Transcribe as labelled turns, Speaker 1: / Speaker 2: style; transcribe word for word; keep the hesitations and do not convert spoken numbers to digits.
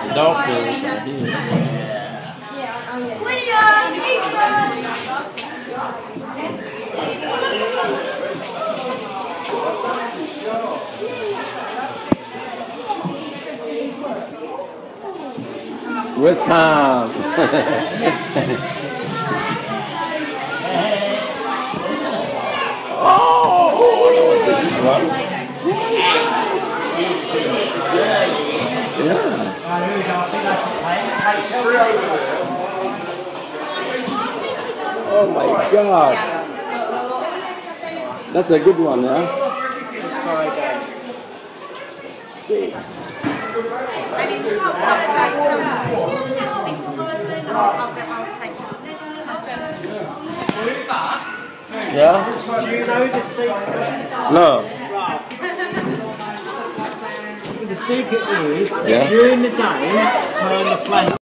Speaker 1: Dolphins are here. West Ham. Oh, this is one. Yeah. Oh my God. That's a good one, yeah? Yeah?
Speaker 2: Do you know the secret?
Speaker 1: No.
Speaker 2: The secret is,
Speaker 1: Yeah.
Speaker 2: during the day, turn the flame